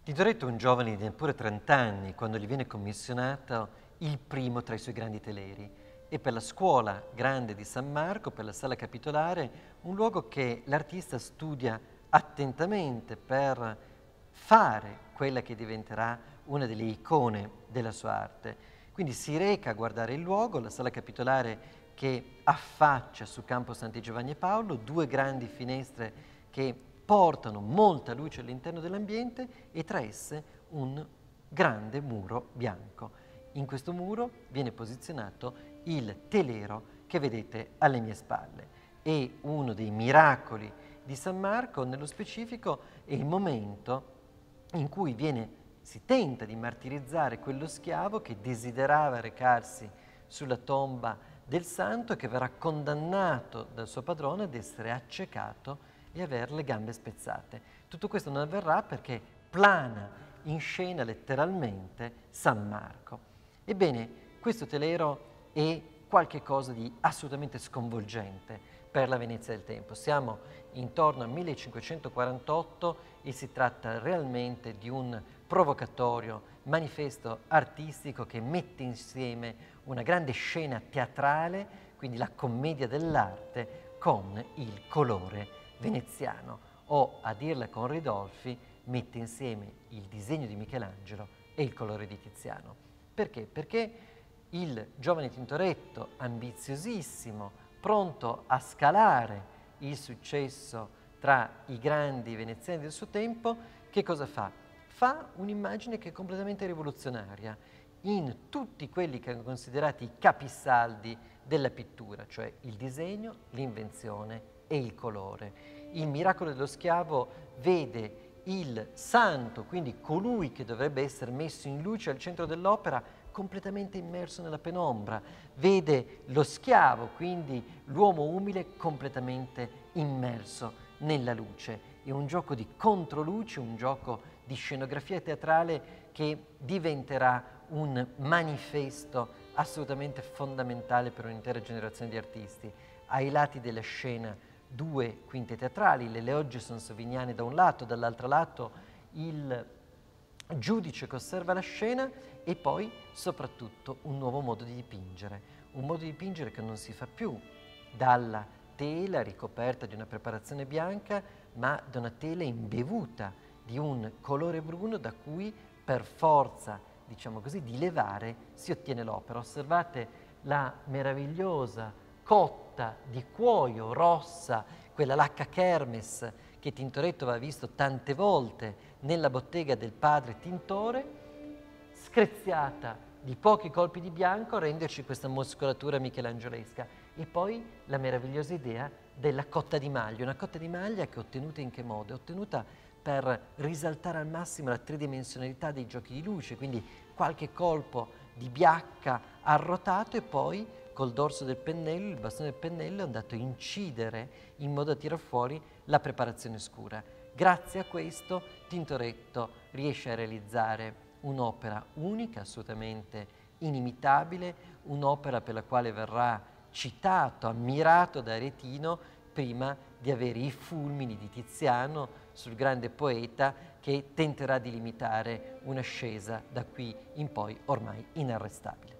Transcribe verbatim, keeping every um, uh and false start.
Tintoretto è un giovane di neppure trenta anni quando gli viene commissionato il primo tra i suoi grandi teleri e per la scuola grande di San Marco, per la sala capitolare, un luogo che l'artista studia attentamente per fare quella che diventerà una delle icone della sua arte. Quindi si reca a guardare il luogo, la sala capitolare che affaccia su Campo Santi Giovanni e Paolo, due grandi finestre che portano molta luce all'interno dell'ambiente e tra esse un grande muro bianco. In questo muro viene posizionato il telero che vedete alle mie spalle. E uno dei miracoli di San Marco, nello specifico, è il momento in cui viene, si tenta di martirizzare quello schiavo che desiderava recarsi sulla tomba del santo e che verrà condannato dal suo padrone ad essere accecato e avere le gambe spezzate. Tutto questo non avverrà perché plana in scena letteralmente San Marco. Ebbene, questo telero è qualcosa di assolutamente sconvolgente per la Venezia del tempo. Siamo intorno al millecinquecentoquarantotto e si tratta realmente di un provocatorio manifesto artistico che mette insieme una grande scena teatrale, quindi la commedia dell'arte, con il colore veneziano, o a dirla con Ridolfi, mette insieme il disegno di Michelangelo e il colore di Tiziano. Perché? Perché il giovane Tintoretto, ambiziosissimo, pronto a scalare il successo tra i grandi veneziani del suo tempo, che cosa fa? Fa un'immagine che è completamente rivoluzionaria in tutti quelli che erano considerati i capisaldi della pittura, cioè il disegno, l'invenzione e il colore. Il miracolo dello schiavo vede il santo, quindi colui che dovrebbe essere messo in luce al centro dell'opera, completamente immerso nella penombra. Vede lo schiavo, quindi l'uomo umile, completamente immerso nella luce. È un gioco di controluce, un gioco di scenografia teatrale che diventerà un manifesto assolutamente fondamentale per un'intera generazione di artisti. Ai lati della scena due quinte teatrali, le logge sansoviniane da un lato, dall'altro lato il giudice che osserva la scena e poi soprattutto un nuovo modo di dipingere, un modo di dipingere che non si fa più dalla tela ricoperta di una preparazione bianca, ma da una tela imbevuta di un colore bruno da cui per forza, diciamo così, di levare si ottiene l'opera. Osservate la meravigliosa cotta di cuoio rossa, quella lacca Kermes che Tintoretto aveva visto tante volte nella bottega del padre Tintore, screziata di pochi colpi di bianco a renderci questa muscolatura michelangiolesca. E poi la meravigliosa idea della cotta di maglia, una cotta di maglia che è ottenuta in che modo? È ottenuta per risaltare al massimo la tridimensionalità dei giochi di luce, quindi qualche colpo di biacca arrotato e poi col dorso del pennello, il bastone del pennello è andato a incidere in modo da tirar fuori la preparazione scura. Grazie a questo Tintoretto riesce a realizzare un'opera unica, assolutamente inimitabile, un'opera per la quale verrà citato, ammirato da Aretino prima di avere i fulmini di Tiziano sul grande poeta che tenterà di limitare un'ascesa da qui in poi ormai inarrestabile.